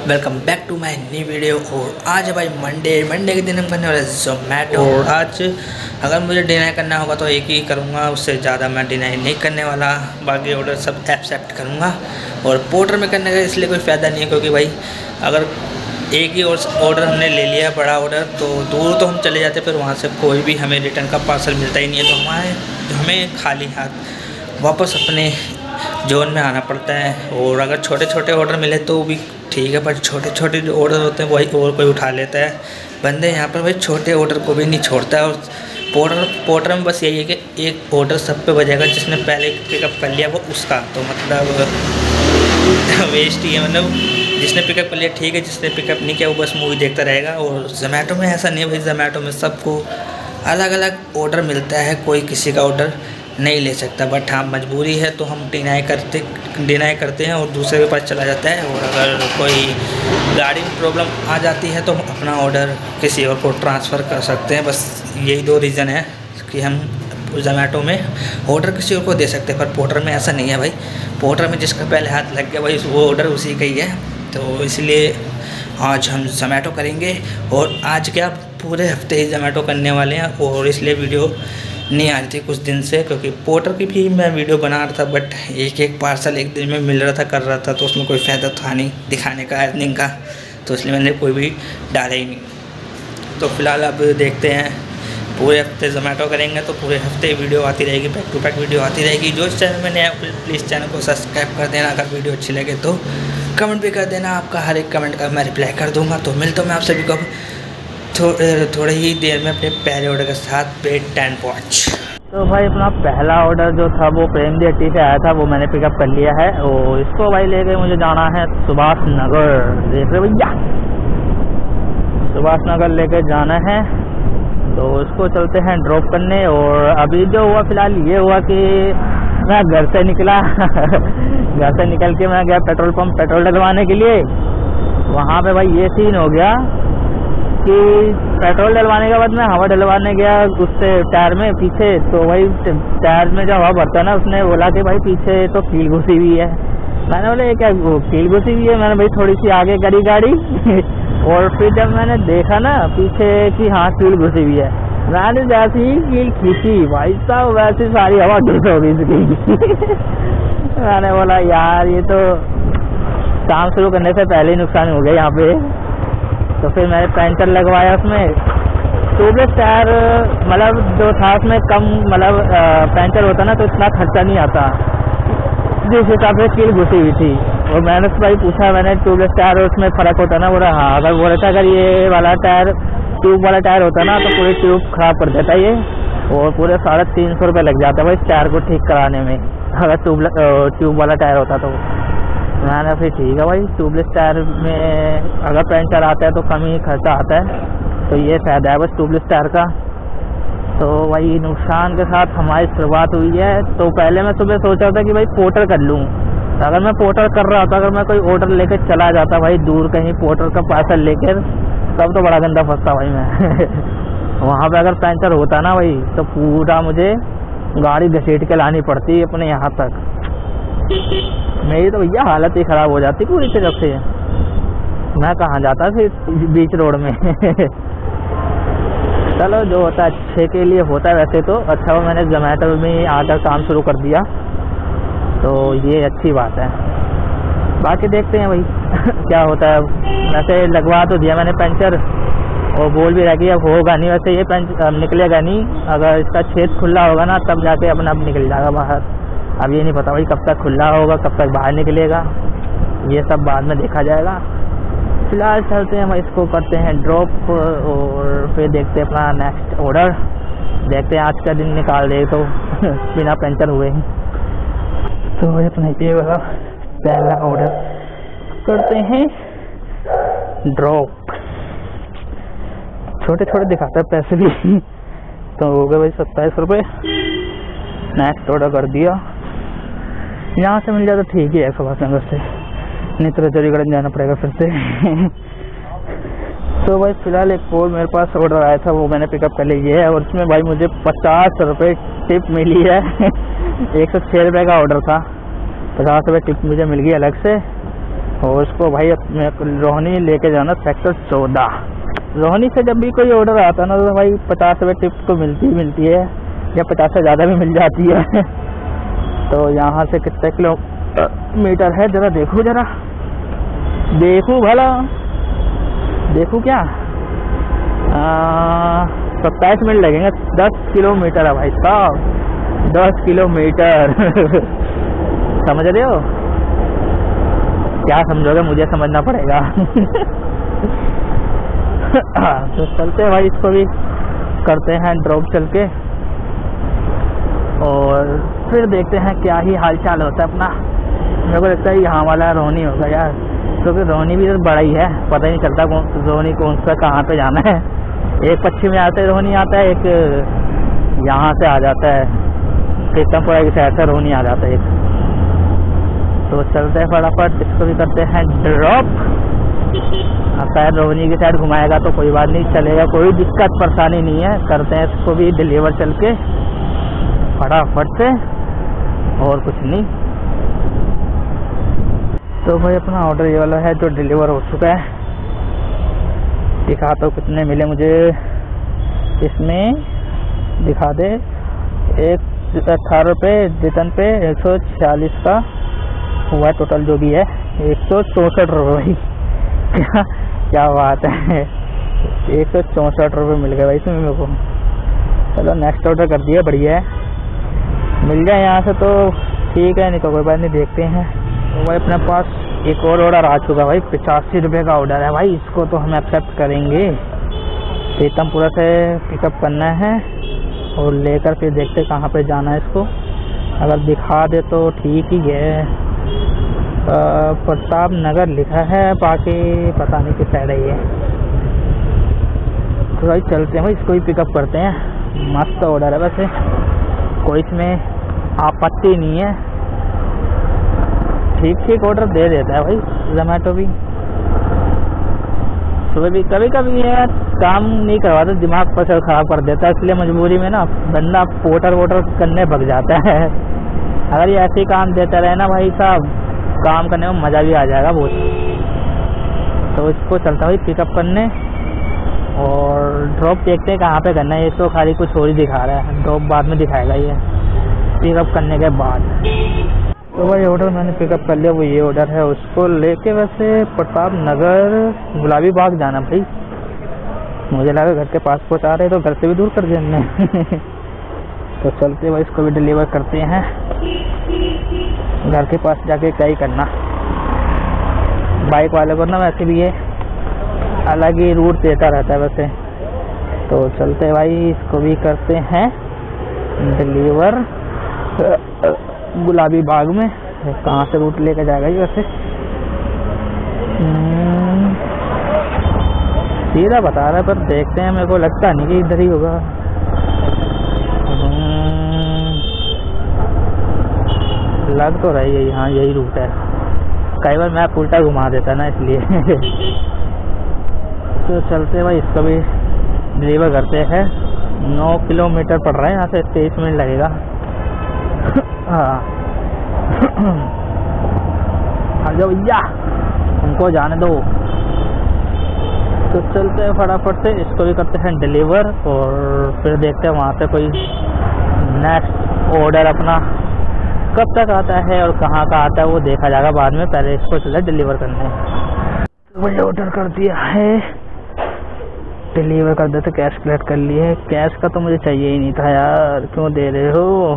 Welcome back to my new video. और आज है भाई मंडे के दिन हम करने वाले जोमेटो। और आज अगर मुझे डिनाई करना होगा तो एक ही करूँगा, उससे ज़्यादा मैं डिनाई नहीं करने वाला। बाकी ऑर्डर सब एक्सेप्ट करूँगा। और पोर्टर में करने का इसलिए कोई फ़ायदा नहीं है, क्योंकि भाई अगर एक ही ऑर्डर हमने ले लिया बड़ा ऑर्डर, तो दूर तो हम चले जाते, फिर वहाँ से कोई भी हमें रिटर्न का पार्सल मिलता ही नहीं है। तो हमें खाली हाथ वापस अपने जोन में आना पड़ता है। और अगर छोटे छोटे ऑर्डर मिले तो भी ठीक है, पर छोटे छोटे जो ऑर्डर होते हैं वही और कोई उठा लेता है। बंदे यहाँ पर भाई छोटे ऑर्डर को भी नहीं छोड़ता है। और पोर्टर में बस यही है कि एक ऑर्डर सब पे बजेगा, जिसने पहले पिकअप कर लिया वो उसका, तो मतलब वेस्ट ही है। मतलब जिसने पिकअप कर लिया ठीक है, जिसने पिकअप नहीं किया वो बस मूवी देखता रहेगा। और जोमेटो में ऐसा नहीं है भाई, जोमेटो में सबको अलग अलग ऑर्डर मिलता है, कोई किसी का ऑर्डर नहीं ले सकता। बट हाँ, मजबूरी है तो हम डिनाई करते हैं और दूसरे के पास चला जाता है। और अगर कोई गाड़ी में प्रॉब्लम आ जाती है तो हम अपना ऑर्डर किसी और को ट्रांसफ़र कर सकते हैं। बस यही दो रीज़न है कि हम जोमेटो में ऑर्डर किसी और को दे सकते हैं, पर पोर्टर में ऐसा नहीं है भाई। पोर्टर में जिसका पहले हाथ लग गया भाई वो ऑर्डर उसी का ही है। तो इसलिए आज हम जोमेटो करेंगे। और आज क्या, पूरे हफ्ते ही जोमेटो करने वाले हैं। और इसलिए वीडियो नहीं आ रही थी कुछ दिन से, क्योंकि पोर्टर की भी मैं वीडियो बना रहा था, बट एक पार्सल एक दिन में मिल रहा था, कर रहा था, तो उसमें कोई फ़ायदा था नहीं दिखाने का, अर्निंग का। तो इसलिए मैंने कोई भी डाला ही नहीं। तो फिलहाल अब देखते हैं, पूरे हफ्ते जोमेटो करेंगे तो पूरे हफ्ते वीडियो आती रहेगी, बैक टू बैक वीडियो आती रहेगी। जो इस चैनल में नया प्लीज़ चैनल को सब्सक्राइब कर देना। अगर वीडियो अच्छी लगे तो कमेंट भी कर देना, आपका हर एक कमेंट का मैं रिप्लाई कर दूँगा। तो मिलता हूँ मैं आप सभी को थोड़ी ही देर में अपने पहले ऑर्डर के साथ पेड 10 वॉच। तो भाई अपना पहला ऑर्डर जो था वो प्रेमजी हट्टी से आया था, वो मैंने पिकअप कर लिया है। और इसको भाई लेके मुझे जाना है सुभाष नगर। देख रहे भैया, सुभाष नगर लेके जाना है, तो इसको चलते हैं ड्रॉप करने। और अभी जो हुआ फिलहाल ये हुआ कि मैं घर से निकला घर से निकल के मैं गया पेट्रोल पंप पेट्रोल डलवाने के लिए। वहाँ पे भाई ये सीन हो गया कि पेट्रोल डलवाने के बाद मैं हवा डलवाने गया उससे टायर में पीछे, तो भाई टायर में जब हवा भरता ना, उसने बोला कि भाई पीछे तो कील घुसी हुई है। मैंने बोला ये क्या कील घुसी हुई है? मैंने भाई थोड़ी सी आगे करी गाड़ी और फिर जब मैंने देखा ना पीछे कि हाँ कील घुसी हुई है, मैंने जैसे ही कील खींची भाई साहब वैसे सारी हवा ढूंढ हो गई इसकी मैंने बोला यार ये तो काम शुरू करने से पहले ही नुकसान हो गया यहाँ पे। तो फिर मैंने पंचर लगवाया उसमें। ट्यूबलेस टायर मतलब जो था उसमें कम मतलब पंचर होता ना तो इतना खर्चा नहीं आता, जिस हिसाब से कील घुसी हुई थी। और मैंने उससे भाई पूछा, मैंने ट्यूबलेस टायर और उसमें फ़र्क होता ना? बोला हाँ। अगर बोला था अगर ये वाला टायर ट्यूब वाला टायर होता ना तो पूरी ट्यूब ख़राब कर देता ये, और पूरे 350 रुपये लग जाता भाई टायर को ठीक कराने में, अगर ट्यूब वाला टायर होता तो। मैंने फिर ठीक है भाई, ट्यूबलेस टायर में अगर पंचर आता है तो कम ही खर्चा आता है, तो ये फ़ायदा है बस ट्यूबलेस टायर का। तो भाई नुकसान के साथ हमारी शुरुआत हुई है। तो पहले मैं सुबह सोचा था कि भाई पोर्टर कर लूँ। तो अगर मैं पोर्टर कर रहा था, अगर मैं कोई ऑर्डर लेकर चला जाता भाई दूर कहीं पोर्टर का पार्सल लेकर, तब तो बड़ा गंदा फंसता भाई मैं वहाँ पे अगर पंचर होता ना भाई तो पूरा मुझे गाड़ी घसीट के लानी पड़ती अपने यहाँ तक। मेरी तो भैया हालत ही ख़राब हो जाती पूरी तरफ से। मैं कहाँ जाता फिर बीच रोड में चलो जो होता है अच्छे के लिए होता है वैसे तो। अच्छा वो मैंने जोमेटो में आकर काम शुरू कर दिया, तो ये अच्छी बात है। बाकी देखते हैं भाई क्या होता है। वैसे लगवा तो दिया मैंने पंचर, और बोल भी रहा कि अब होगा नहीं, वैसे ये पंचर निकलेगा नहीं। अगर इसका छेद खुला होगा ना तब जाके अपना आप निकल जाएगा बाहर। अब ये नहीं पता भाई कब तक खुला होगा, कब तक बाहर निकलेगा, ये सब बाद में देखा जाएगा। फिलहाल चलते हैं हम इसको करते हैं ड्रॉप, और फिर देखते हैं अपना नेक्स्ट ऑर्डर। देखते हैं आज का दिन निकाल दे तो बिना पंचर हुए ही। तो भाई अपना ये वाला पहला ऑर्डर करते हैं ड्रॉप। छोटे छोटे दिखाता है पैसे भी तो हो गए भाई 27 रुपये। नेक्स्ट ऑर्डर कर दिया। यहाँ से मिल जाए तो ठीक ही है सुभाष नगर से, नहीं तो चंडीगढ़ जाना पड़ेगा फिर से तो भाई फिलहाल एक और मेरे पास ऑर्डर आया था, वो मैंने पिकअप कर लिया है। और उसमें भाई मुझे 50 रुपये टिप मिली है 106 रुपये का ऑर्डर था, 50 रुपये टिप मुझे मिल गई अलग से। और उसको भाई अपने रोहिणी लेके जाना सेक्टर 14। रोहिणी से जब भी कोई ऑर्डर आता है ना तो भाई 50 रुपये टिप तो मिलती ही मिलती है, या 50 से ज़्यादा भी मिल जाती है। तो यहाँ से कितने किलोमीटर है जरा देखो, जरा देखो भला, देखो क्या 27 मिनट लगेंगे। 10 किलोमीटर है भाई साहब, 10 किलोमीटर। समझ रहे हो? क्या समझोगे, मुझे समझना पड़ेगा। तो चलते हैं भाई, इसको भी करते हैं ड्रॉप चल के, और फिर देखते हैं क्या ही हाल चाल होता है अपना। मेरे को लगता है यहाँ वाला रोहिणी होगा यार, क्योंकि रोहिणी भी तो बड़ा ही है, पता ही नहीं चलता रोहिणी कौन सा कहाँ पे जाना है। एक पश्चिम में आते रोहिणी आता है, एक यहाँ से आ जाता है, पीतमपुरा की साइड से रोहिणी आ जाता है एक। तो चलते हैं फटाफट, इसको भी करते हैं ड्रॉप। शायद रोहिणी की साइड घुमाएगा तो कोई बात नहीं, चलेगा, कोई दिक्कत परेशानी नहीं है। करते हैं इसको भी डिलीवर चल के फटाफट से, और कुछ नहीं। तो भाई अपना ऑर्डर ये वाला है जो डिलीवर हो चुका है। दिखा तो कितने मिले मुझे, इसमें दिखा दे। 18 रुपये रिटर्न पे, 146 का हुआ टोटल जो भी है, 164 रुपये। क्या बात है, 164 रुपये मिल गए भाई इसमें मेरे को। चलो नेक्स्ट ऑर्डर कर दिया, बढ़िया है, मिल जाए यहाँ से तो ठीक है, नहीं तो कोई बात नहीं, देखते हैं। तो भाई अपने पास एक और ऑर्डर आ चुका भाई, 85 रुपये का ऑर्डर है भाई, इसको तो हम एक्सेप्ट करेंगे। पीतमपुरा से पिकअप करना है और लेकर फिर देखते कहाँ पे जाना है इसको। अगर दिखा दे तो ठीक ही है। प्रताप नगर लिखा है, बाकी पता नहीं किस साइड है ये। तो भाई चलते हैं भाई, इसको ही पिकअप करते हैं। मस्त ऑर्डर है वैसे, कोई इसमें आपत्ति नहीं है, ठीक ठीक ऑर्डर दे देता है भाई जोमेटो भी। सुबह भी कभी कभी है काम नहीं करवाता, दिमाग पर खराब कर देता है, इसलिए मजबूरी में ना बंदा पोर्टर वोटर करने भग जाता है। अगर ये ऐसे ही काम देता रहे ना भाई साहब, काम करने में मज़ा भी आ जाएगा बहुत। तो इसको चलता हुई पिकअप करने, और ड्रॉप देखते हैं कहाँ पे करना है। ये तो खाली कुछ और ही दिखा रहा है, ड्रॉप बाद में दिखाएगा ये पिकअप करने के बाद। तो भाई ऑर्डर मैंने पिकअप कर लिया, वो ये ऑर्डर है। उसको लेके वैसे प्रताप नगर गुलाबी बाग जाना भाई, मुझे लगा घर के पास पहुँचा रहे तो घर से भी दूर कर देने। तो चलते भाई इसको भी डिलीवर करते हैं। घर के पास जाके क्या ही करना, बाइक वाले को ना वैसे भी ये अलग ही रूट देता रहता है वैसे। तो चलते भाई इसको भी करते हैं डिलीवर गुलाबी बाग में। कहाँ से रूट लेके जाएगा ये वैसे, सीधा बता रहा है, पर देखते हैं, मेरे को लगता नहीं कि इधर ही होगा। लग तो रही है यहाँ यही रूट है, कई बार मैं उल्टा घुमा देता ना इसलिए। तो चलते भाई इसको भी डिलीवर करते हैं। 9 किलोमीटर पड़ रहा है यहाँ से, 23 मिनट लगेगा। हाँ आ जाओ भैया, हमको जाने दो। तो चलते हैं फटाफट से, इसको भी करते हैं डिलीवर, और फिर देखते हैं वहाँ से कोई नेक्स्ट ऑर्डर अपना कब तक आता है और कहाँ का आता है वो देखा जाएगा बाद में, पहले इसको चले डिलीवर करने। तो वही ऑर्डर कर दिया है, डिलीवर कर देते, कैश कलेक्ट कर लिए। कैश का तो मुझे चाहिए ही नहीं था यार, क्यों दे रहे हो।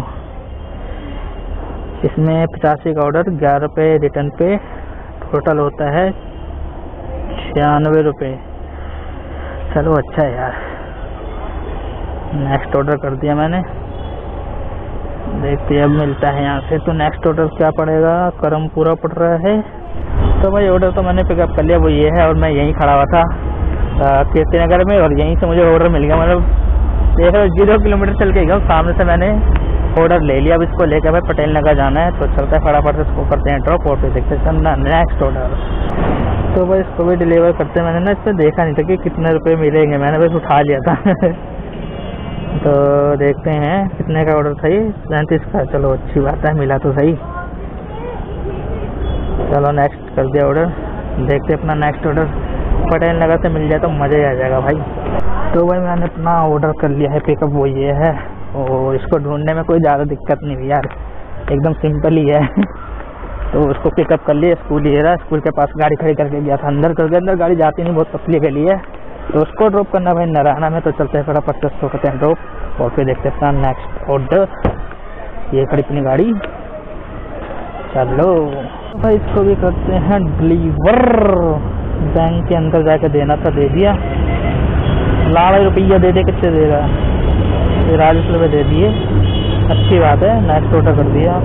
इसमें 85 का ऑर्डर, 11 रुपये रिटर्न पे, टोटल होता है 96 रुपये। चलो अच्छा है यार। नेक्स्ट ऑर्डर कर दिया मैंने, देखते हैं अब मिलता है यहाँ से। तो नेक्स्ट ऑर्डर क्या पड़ेगा, करमपुरा पड़ रहा है। तो भाई ऑर्डर तो मैंने पिकअप कर लिया, वो ये है, और मैं यहीं खड़ा हुआ था कीर्ति नगर में, और यहीं से मुझे ऑर्डर मिल गया। मतलब 0 किलोमीटर चल के गया, सामने से मैंने ऑर्डर ले लिया। अब इसको लेकर भाई पटेल नगर जाना है, तो चलता है फटाफट से इसको करते हैं ड्रॉप, और फिर देखते हैं नेक्स्ट ऑर्डर। तो भाई इसको भी डिलीवर करते हैं। मैंने ना इसमें देखा नहीं था कि कितने रुपए मिलेंगे, मैंने बस उठा लिया था। तो देखते हैं कितने का ऑर्डर था ये, 37 का। चलो अच्छी बात है, मिला तो सही। चलो नेक्स्ट कर दिया ऑर्डर। देखते अपना नेक्स्ट ऑर्डर पटेल नगर से मिल जाए तो मज़ा ही आ जाएगा भाई। तो भाई मैंने अपना ऑर्डर कर लिया है, पिकअप वो ये है, और इसको ढूंढने में कोई ज़्यादा दिक्कत नहीं हुई यार, एकदम सिंपल ही है। तो उसको पिकअप कर लिया, स्कूल ही रहा, स्कूल के पास गाड़ी खड़ी करके गया था, अंदर करके अंदर गाड़ी जाती नहीं, बहुत पतली गली है। तो उसको ड्रॉप करना भाई नारायणा में, तो चलते हैं फटाफट से उसको करते हैं ड्रॉप और फिर देखते हैं अपना नेक्स्ट ऑर्डर। ये खड़ी अपनी गाड़ी, चलो भाई इसको भी करते हैं डिलीवर। बैंक के अंदर जाके देना था, दे दिया, लाख रुपया दे दे, कितने दे रहा है, 40 रुपये दे दिए, अच्छी बात है, नेक्स्ट ऑर्डर कर दिया।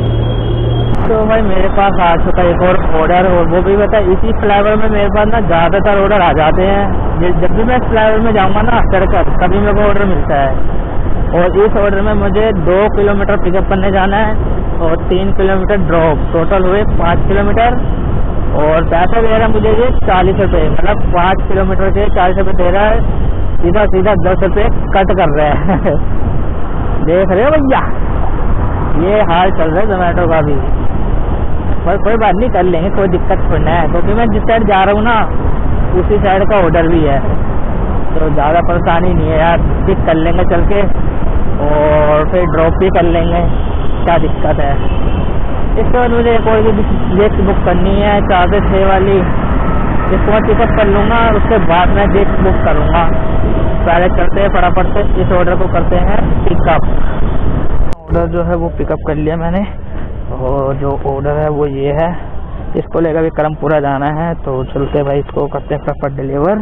तो भाई मेरे पास आ चुका एक और ऑर्डर, और वो भी बता इसी फ्लेवर में मेरे पास ना ज़्यादातर ऑर्डर आ जाते हैं। जब भी मैं इस फ्लेवर में जाऊँगा ना चढ़कर, तभी मेरे को ऑर्डर मिलता है। और इस ऑर्डर में मुझे 2 किलोमीटर पिकअप करने जाना है और 3 किलोमीटर ड्रॉप, टोटल हुए 5 किलोमीटर। और पैसा दे रहा है मुझे ये 40 रुपये, मतलब 5 किलोमीटर के 40 रुपये दे रहा है, सीधा सीधा 10 रुपये कट कर रहे हैं। देख रहे हो भैया, ये हाल चल रहा है जोमेटो का भी। पर कोई बात नहीं, कर लेंगे, कोई दिक्कत थोड़ी है, क्योंकि मैं जिस साइड जा रहा हूँ ना उसी साइड का ऑर्डर भी है, तो ज़्यादा परेशानी नहीं है यार, पिक कर लेंगे चल के और फिर ड्रॉप भी कर लेंगे, क्या दिक्कत है। इसके बाद मुझे एक और भी डिस्क बुक करनी है, 4 से 6 वाली, इसको मैं पिकअप कर लूँगा, उसके बाद मैं डिस्क बुक करूँगा। पहले चलते हैं फटाफट से इस ऑर्डर को करते हैं पिकअप। ऑर्डर जो है वो पिकअप कर लिया मैंने, और जो ऑर्डर है वो ये है, इसको लेकर भी करमपुरा जाना है, तो चलते भाई इसको करते हैं फटाफट डिलीवर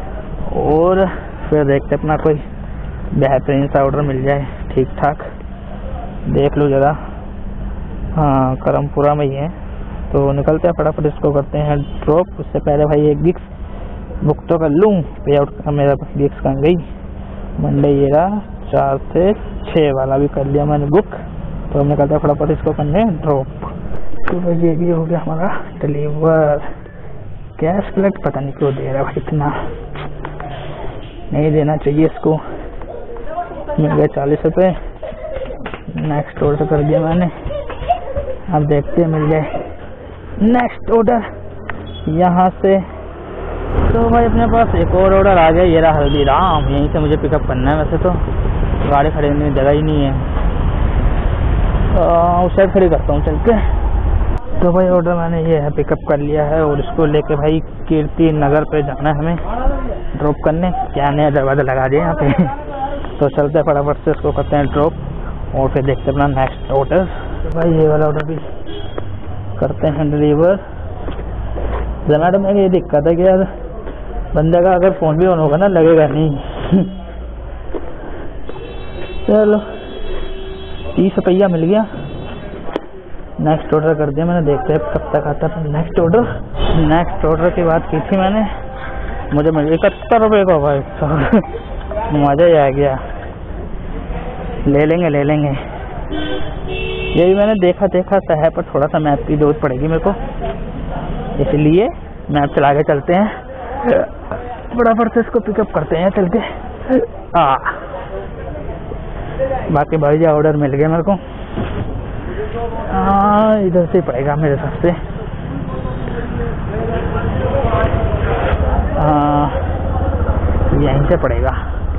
और फिर देखते अपना कोई बेहतरीन सा ऑर्डर मिल जाए, ठीक ठाक। देख लो ज़रा, हाँ करमपुरा में ही है, तो निकलते हैं फटाफट इसको करते हैं ड्रॉप। उससे पहले भाई एक गिक्स बुक तो कर लूँ, पे आउट का मेरा गिक्स कहाँ गई, मंडे ये रहा, 4 से 6 वाला भी कर लिया मैंने बुक। तो हम निकलते हैं फटाफट इसको करने ड्रॉप। तो भाई ये भी हो गया हमारा डिलीवर। कैश कलेक्ट पता नहीं क्यों दे रहा भाई, इतना नहीं देना चाहिए इसको। मिल गया 40 रुपये, नेक्स्ट ऑर्डर कर दिया मैंने, अब देखते हैं मिल जाए नेक्स्ट ऑर्डर यहाँ से। तो भाई अपने पास एक और ऑर्डर आ गया, ये रहा हल्दीराम, यहीं से मुझे पिकअप करना है। वैसे तो गाड़ी खरीदने की जगह ही नहीं है, उस साइड खड़ी करता हूँ चल के। तो भाई ऑर्डर मैंने ये है पिकअप कर लिया है, और इसको लेके भाई कीर्ति नगर पे जाना है हमें ड्रॉप करने। क्या नया दरवाज़ा लगा दिया यहाँ पे। तो चलते हैं फटाफट से इसको करते हैं ड्रॉप और फिर देखते हैं अपना नेक्स्ट ऑर्डर। तो भाई ये वाला ऑर्डर भी करते हैं डिलीवर। जोमेटो में ये दिक्कत है कि यार बंदे का अगर फ़ोन भी ऑन होगा ना लगेगा नहीं। चलो 30 रुपया मिल गया, नेक्स्ट ऑर्डर कर दिया मैंने, देखते हैं कब तक आता है नेक्स्ट ऑर्डर। नेक्स्ट ऑर्डर की बात की थी मैंने, मुझे मिल 71 रुपये का भाई, मज़ा ही आ गया। ले लेंगे यही मैंने देखा था है, पर थोड़ा सा मैप की जरूरत पड़ेगी मेरे को, इसलिए मैप चला के चलते हैं फटाफट से इसको पिकअप करते हैं चल के। बाकी बढ़िया ऑर्डर मिल गया मेरे को। इधर से पड़ेगा मेरे हिसाब से, यहीं से पड़ेगा।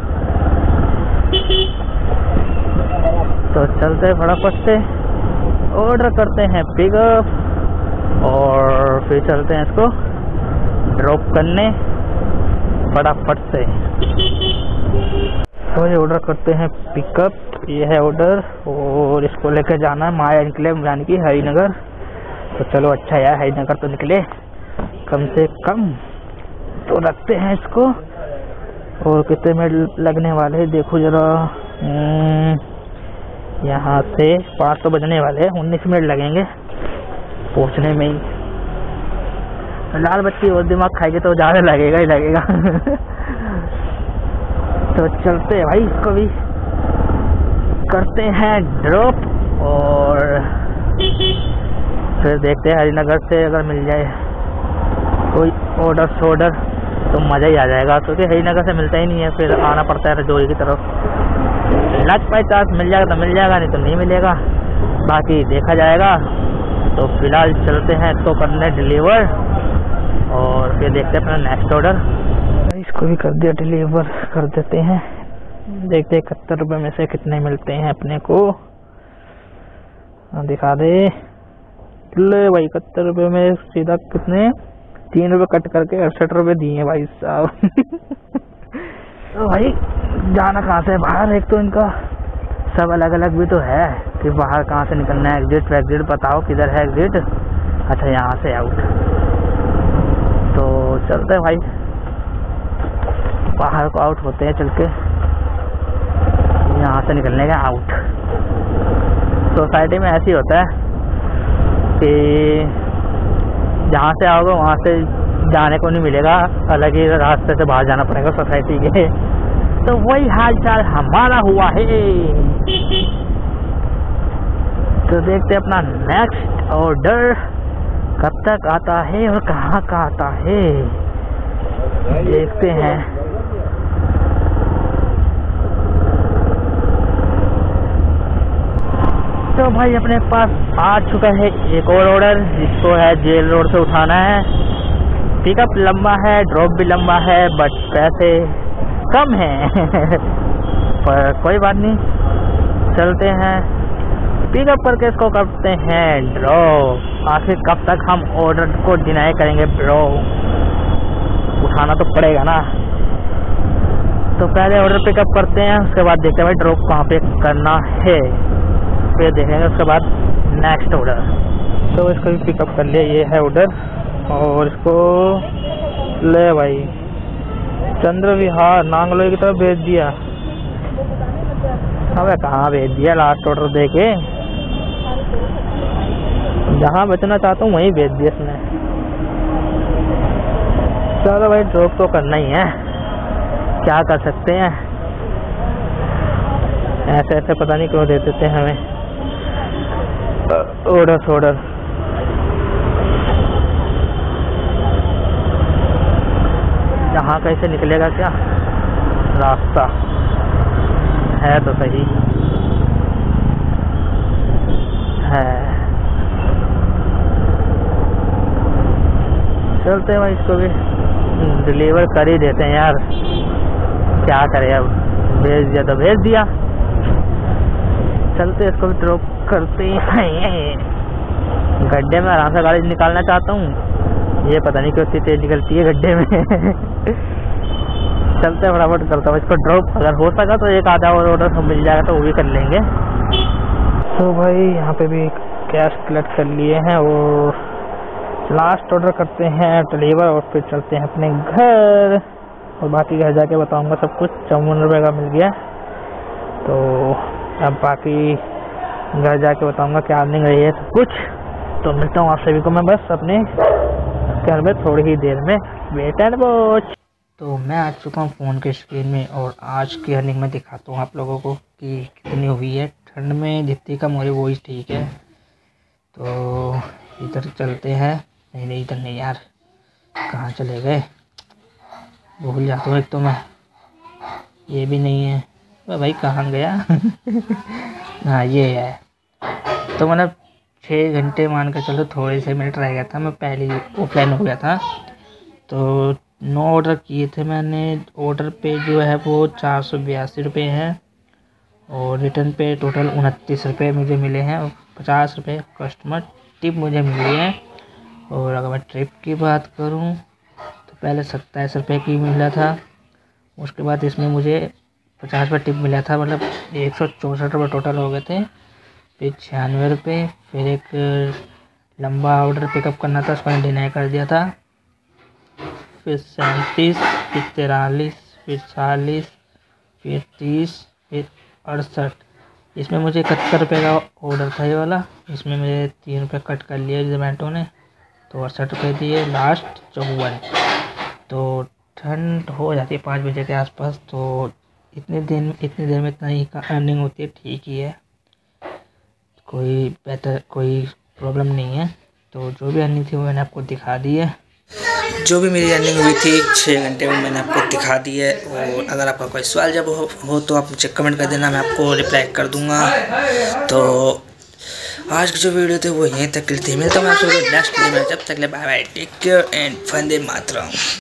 तो चलते हैं फटाफट से ऑर्डर करते हैं पिकअप और फिर चलते हैं इसको ड्रॉप करने फटाफट से। तो ये ऑर्डर करते हैं पिकअप, ये है ऑर्डर, और इसको लेकर जाना है माया एनक्लेव यानी कि हरिनगर। तो चलो अच्छा यार, हरिनगर तो निकले कम से कम। तो रखते हैं इसको, और कितने मिनट लगने वाले हैं देखो जरा, यहाँ से 5 तो बजने वाले हैं, 19 मिनट लगेंगे पहुँचने में ही। लाल बत्ती और दिमाग खाएगी तो ज़्यादा लगेगा ही लगेगा। तो चलते हैं भाई, इसको भी करते हैं ड्रॉप और फिर देखते हैं हरिनगर से अगर मिल जाए कोई ऑर्डर तो मज़ा ही आ जाएगा, क्योंकि हरिनगर से मिलता ही नहीं है, फिर आना पड़ता है रजौरी की तरफ। लक बाई चांस मिल जाएगा तो मिल जाएगा, नहीं तो नहीं मिलेगा, बाकी देखा जाएगा। तो फिलहाल चलते हैं इसको करने डिलीवर और फिर देखते हैं अपना नेक्स्ट ऑर्डर। इसको भी कर दिया डिलीवर कर देते हैं, देखते हैं 71 रुपये में से कितने मिलते हैं अपने को। दिखा दे ले भाई, 71 रुपये में सीधा कितने 3 रुपये कट करके 68 रुपये दिए भाई साहब। तो भाई जाना कहाँ से बाहर, एक तो इनका सब अलग अलग भी तो है कि बाहर कहाँ से निकलना है, एग्जिट वैग्जिट बताओ किधर है एग्जिट। अच्छा यहाँ से आउट, तो चलते हैं भाई बाहर को आउट होते हैं चल के, यहाँ से निकलने का आउट। सोसाइटी में ऐसे ही होता है कि जहाँ से आओगे वहाँ से जाने को नहीं मिलेगा, अलग ही रास्ते से बाहर जाना पड़ेगा सोसाइटी के। तो वही हाल चाल हमारा हुआ है। तो देखते हैं अपना नेक्स्ट ऑर्डर कब तक आता है और कहाँ का आता है, देखते हैं। तो भाई अपने पास आ चुका है एक और ऑर्डर, जिसको है जेल रोड से उठाना है। पिकअप लंबा है, ड्रॉप भी लंबा है, बट पैसे कम है। पर कोई बात नहीं, चलते हैं पिकअप करके इसको करते हैं ड्रॉप। आखिर कब तक हम ऑर्डर को डिनाई करेंगे ब्रो, उठाना तो पड़ेगा ना। तो पहले ऑर्डर पिकअप करते हैं, उसके बाद देखते हैं भाई ड्रॉप कहाँ पे करना है, फिर देखेंगे उसके बाद नेक्स्ट ऑर्डर। तो इसको भी पिकअप कर लिया, ये है ऑर्डर। और इसको ले भाई चंद्र विहार नांगलोई की तरफ भेज दिया। अबे कहाँ भेज दिया, लास्ट ऑर्डर दे के जहाँ बचना चाहता हूँ वहीं भेज दिया इसने। चलो भाई ड्रॉप तो करना ही है, क्या कर सकते हैं, ऐसे ऐसे पता नहीं क्यों दे देते हैं हमें ऑर्डर। यहाँ कैसे निकलेगा क्या रास्ता है, तो सही है। चलते हैं भाई इसको भी डिलीवर कर ही देते हैं यार, क्या करें अब, भेज दिया तो भेज दिया। चलते इसको भी ड्रॉप करते हैं। गड्ढे में आराम से गाड़ी निकालना चाहता हूँ, ये पता नहीं क्यों इतनी तेज निकलती है गड्ढे में। चलते फटाफट करता हूँ इसको ड्रॉप, अगर हो सका तो एक आधा और ऑर्डर मिल जाएगा तो वो भी कर लेंगे। तो भाई यहाँ पे भी कैश कलेक्ट कर लिए हैं और लास्ट ऑर्डर करते हैं डिलीवर और फिर चलते हैं अपने घर। और बाकी घर जाके बताऊंगा सब कुछ। 54 रुपये का मिल गया, तो अब बाकी घर जाके बताऊंगा क्या अर्निंग रही है सब कुछ। तो मिलता हूँ आप सभी को मैं बस अपने घर में थोड़ी ही देर में, वेट एंड वॉच। तो मैं आ चुका हूँ फ़ोन के स्क्रीन में और आज की अर्निंग में दिखाता हूँ आप लोगों को कि कितनी हुई है। ठंड में जितनी कम हो रही वो ही ठीक है। तो इधर चलते हैं, नहीं इधर नहीं यार, कहाँ चले गए, भूल जाता हूँ एक तो मैं, ये भी नहीं है भाई, कहाँ गया। हाँ ये है। तो मतलब 6 घंटे मान कर चलो, थोड़े से मिनट रह गया था, मैं पहले ऑफलाइन हो गया था। तो 9 ऑर्डर किए थे मैंने, ऑर्डर पे जो है वो 482 रुपये हैं और रिटर्न पे टोटल 29 रुपये मुझे मिले हैं और 50 रुपये कस्टमर टिप मुझे मिली है। और अगर मैं ट्रिप की बात करूं तो पहले 27 रुपये की मिला था, उसके बाद इसमें मुझे 50 रुपये टिप मिला था, मतलब 164 रुपये टोटल हो गए थे। फिर 96 रुपये, फिर एक लंबा ऑर्डर पिकअप करना था, उसको डिनाई कर दिया था। फिर 37, फिर 43, फिर 40, फिर 30, फिर 68। इसमें मुझे 71 रुपये का ऑर्डर था ये वाला, इसमें मुझे 3 रुपये कट कर लिया जोमेटो ने, तो 68 रुपये दिए। लास्ट 54। तो ठंड हो जाती है 5 बजे के आसपास, तो इतनी देर में इतना ही का अर्निंग होती है, ठीक ही है, कोई प्रॉब्लम नहीं है। तो जो भी अर्निंग थी वो मैंने आपको दिखा दी है, जो भी मेरी अर्निंग हुई थी 6 घंटे में मैंने आपको दिखा दी है। और अगर आपका कोई सवाल जब हो तो आप मुझे कमेंट कर देना, मैं आपको रिप्लाई कर दूंगा। तो आज की जो वीडियो थी वो यहीं तक के लिए थी। मिलता हूँ आपसे नेक्स्ट वीडियो में, जब तक ले bye bye, take care and वंदे मातरम।